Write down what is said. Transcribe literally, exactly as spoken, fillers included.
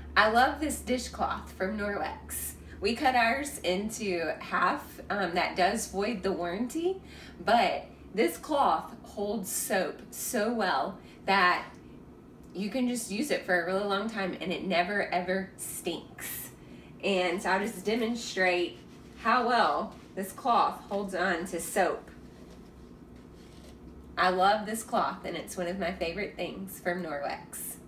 I love this dishcloth from Norwex. We cut ours into half. Um, that does void the warranty, but this cloth holds soap so well that you can just use it for a really long time and it never ever stinks. And so I'll just demonstrate how well this cloth holds on to soap. I love this cloth and it's one of my favorite things from Norwex.